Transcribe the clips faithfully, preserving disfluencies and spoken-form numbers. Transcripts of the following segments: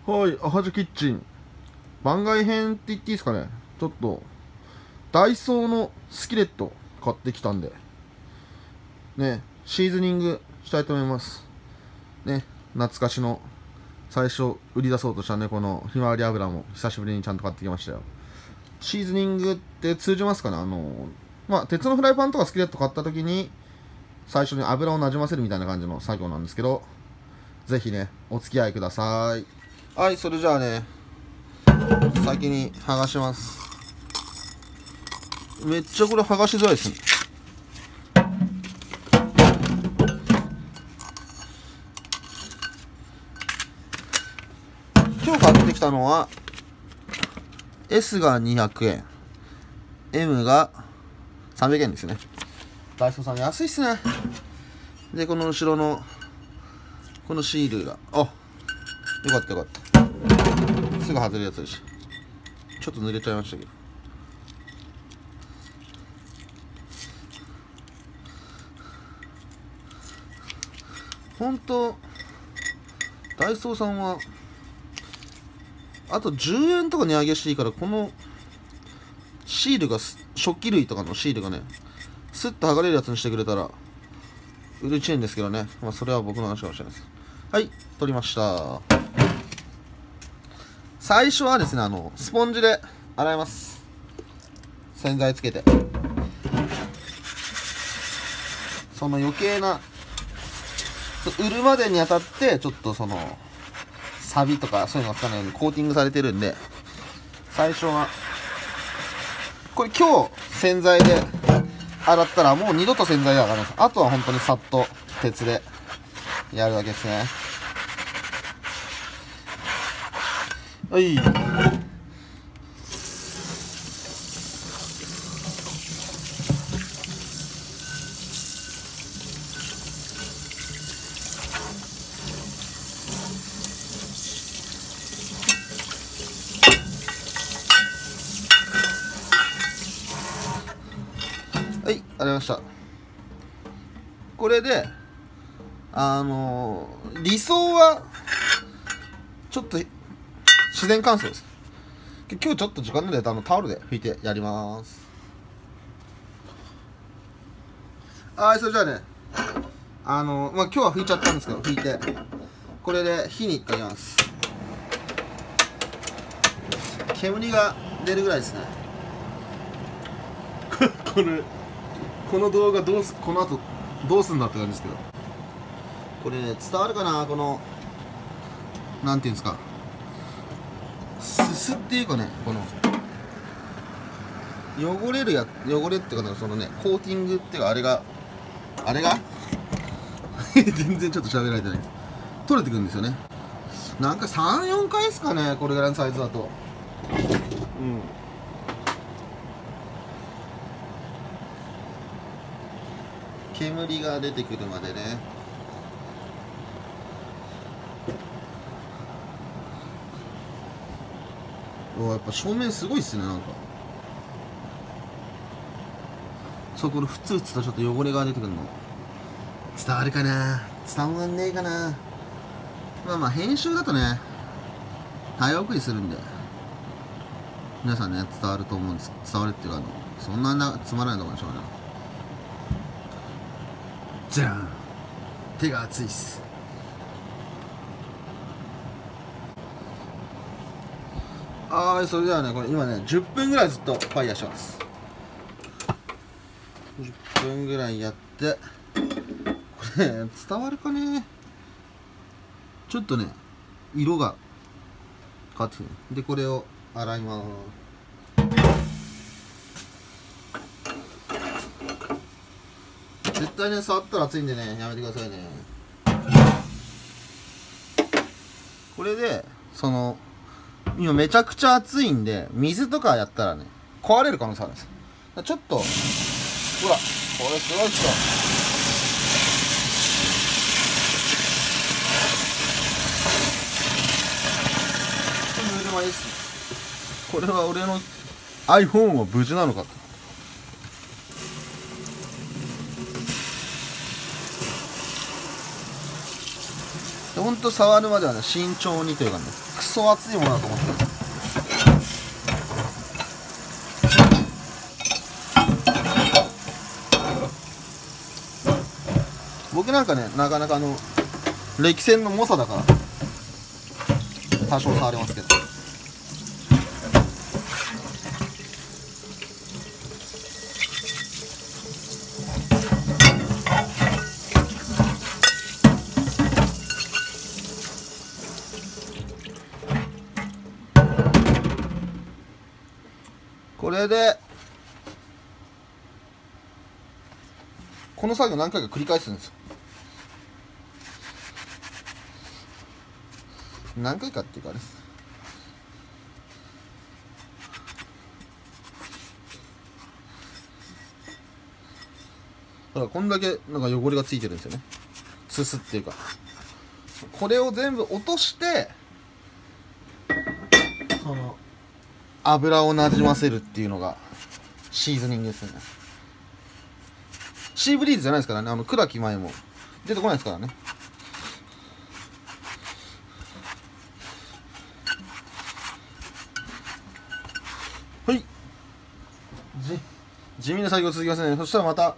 はい、アハジキッチン番外編って言っていいですかね。ちょっとダイソーのスキレット買ってきたんでね、シーズニングしたいと思いますね。懐かしの最初売り出そうとしたね、このひまわり油も久しぶりにちゃんと買ってきましたよ。シーズニングって通じますかね。あのまあ鉄のフライパンとかスキレット買った時に最初に油をなじませるみたいな感じの作業なんですけど、ぜひねお付き合いください。はい、それじゃあね、先に剥がします。めっちゃこれ剥がしづらいですね。今日買ってきたのは S がにひゃくえん、 M がさんびゃくえんですね。ダイソーさん安いっすね。でこの後ろのこのシールが、あ、よかったよかった、すぐ外れるやつだし、ちょっと濡れちゃいましたけど、ほんとダイソーさんはあとじゅうえんとか値上げしていいから、このシールが食器類とかのシールがねスッと剥がれるやつにしてくれたら嬉しいんですけどね。まあそれは僕の話かもしれないです。はい、取りました。最初はですね、あのスポンジで洗います。洗剤つけて、その余計な売るまでにあたってちょっとそのサビとかそういうのがつかないようにコーティングされてるんで、最初はこれ今日洗剤で洗ったらもう二度と洗剤で洗わないです。あとは本当にさっと鉄でやるだけですね。はい、はい、ありました。これであのー、理想はちょっと自然乾燥です。今日ちょっと時間なんであのタオルで拭いてやります。はい、それじゃあね、あのー、まあ今日は拭いちゃったんですけど、拭いてこれで火にかけます。煙が出るぐらいですね。これこの動画どうすこの後どうすんだって感じですけど、これね伝わるかな。このなんていうんですか、すすっていうかね、この汚れるや汚れっていうか、そのねコーティングっていうか、あれがあれが全然ちょっと喋られてないです。取れてくるんですよね。なんかさん、よんかいですかね、これぐらいのサイズだと。うん、煙が出てくるまでね。お、やっぱ正面すごいっすね。なんかそう、これふつふつとちょっと汚れが出てくるの伝わるかな、伝わんねえかな。まあまあ編集だとね早送りするんで皆さんね伝わると思うんです。伝わるっていうか、あのそんななつまらないと思うんでしょうね。じゃん、手が熱いっす。はい、それではね、これ今ねじゅっぷんぐらいずっとファイヤーします。じゅっぷんぐらいやって、これ伝わるかね。ちょっとね色が変わってくる。でこれを洗います。絶対ね触ったら熱いんでねやめてくださいね。これでその今めちゃくちゃ熱いんで、水とかやったらね壊れる可能性あるんです。ちょっとほら、これすごいっしょ。ぬるま湯です。これは俺の iPhone は無事なのかと。ほほんと触るまではね慎重にというかね、クソ熱いものだと思ってる。僕なんかね、なかなかあの歴戦の猛者だから多少触れますけど、これでこの作業何回か繰り返すんですよ。何回かっていうかあれです。だからこんだけなんか汚れがついてるんですよね。すすっていうか、これを全部落としてその油をなじませるっていうのがシーズニングですね。シーブリーズじゃないですからね。あの倉木前も出てこないですからね。はい、じ地味な作業続きますね。そしたらまた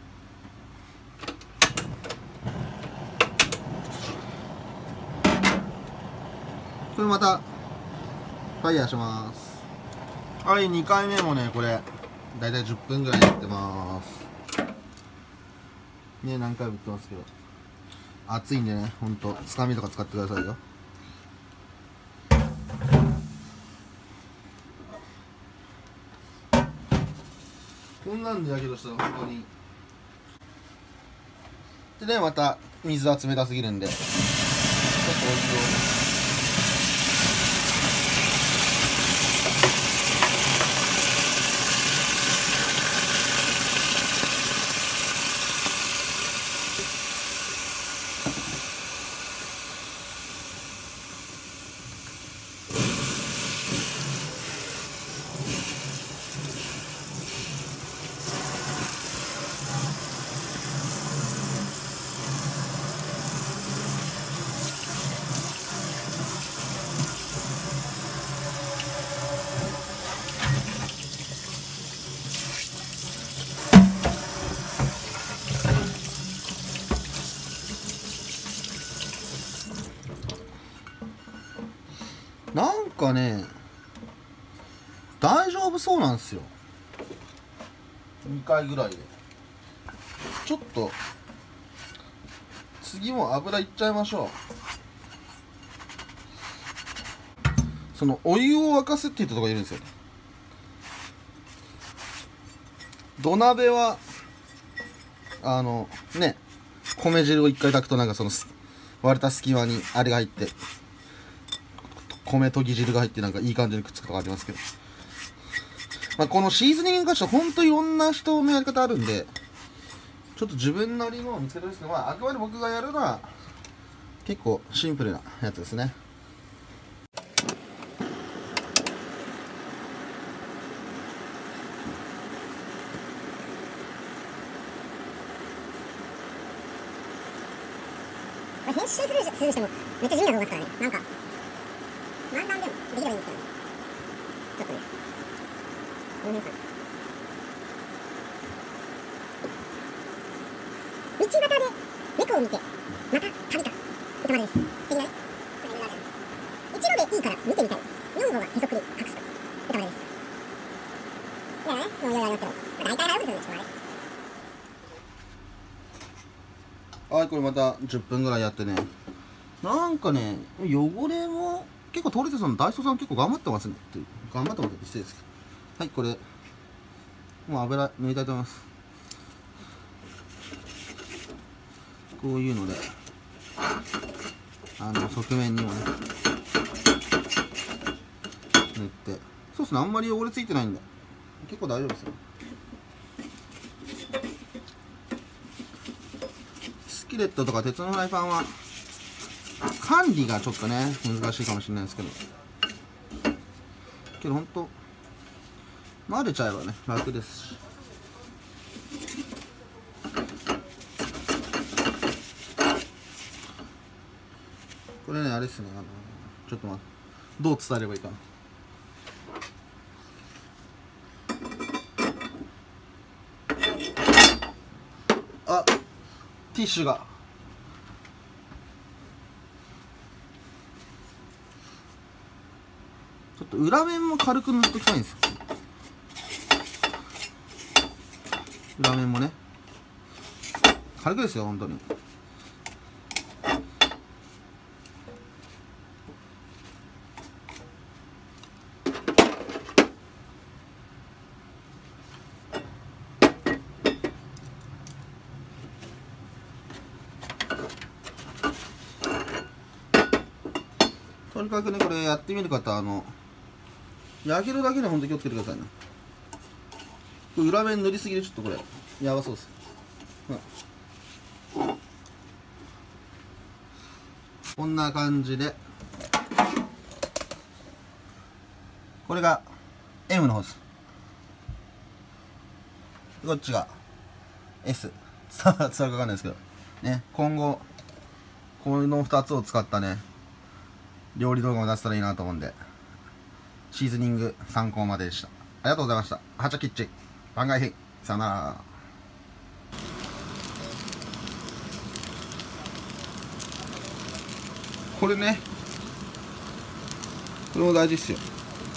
これまたファイヤーします。はい、にかいめもねこれだいたいじゅっぷんぐらいやってますね。何回も言ってますけど熱いんでね、ほんとつかみとか使ってくださいよ。こんなんでやけどしたら本当に。でね、また水は冷たすぎるんでちょっとお湯をなんかね大丈夫そうなんですよ。にかいぐらいでちょっと次も油いっちゃいましょう。そのお湯を沸かすって言ったところがいるんですよね。土鍋はあのね米汁を一回炊くとなんかその割れた隙間にあれが入って米とぎ汁が入ってなんかいい感じにくっつくとかありますけど、まあ、このシーズニングに関してはほんといろんな人のやり方あるんでちょっと自分なりのを見つけたんですけど、まあ、あくまで僕がやるのは結構シンプルなやつですね。 編集するする人もめっちゃ地味な動画ですからね。なんか漫談でもできればいいんですけどね。ちょっとねこの辺さ道端で猫を見てまた旅か歌までです的なね。一度でいいから見てみたい。よんごは義足で隠すと歌までです。いやね、もういろいろありますけど、まあ、大体大丈夫ですよね。 はい、これまたじゅっぷんぐらいやってね、なんかね汚れも結構取れてたの。ダイソーさん結構頑張ってますねって頑張ってますって失礼ですけど、はい、これもう油抜いたいと思います。こういうのであの側面にもね塗って、そうですね、あんまり汚れついてないんで結構大丈夫ですよ。スキレットとか鉄のフライパンは管理がちょっとね難しいかもしれないですけど、けどほんと混ぜちゃえばね楽ですし。 これね、あれですね、あのちょっと待って、どう伝えればいいかな。あ、ティッシュがちょっと裏面も軽く塗っときたいんですよ。裏面もね、軽くですよ、本当に。とにかくね、これやってみる方は、あの焼けるだけで本当に気をつけてくださいね。これ裏面塗りすぎでちょっとこれやばそうです。うん、こんな感じで、これが エム の方です。こっちが エス。伝わるか分かんないですけどね、今後このふたつを使ったね料理動画を出せたらいいなと思うんで、シーズニング参考まででした。ありがとうございました。ハチャキッチン番外編、さよなら。これね、これも大事っすよ。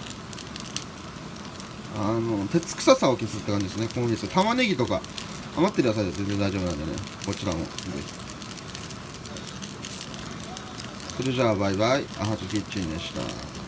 あの鉄臭さを消すって感じですね。このですよ、玉ねぎとか余ってる野菜で全然大丈夫なんでね、こちらも。それじゃあバイバイ、アハチキッチンでした。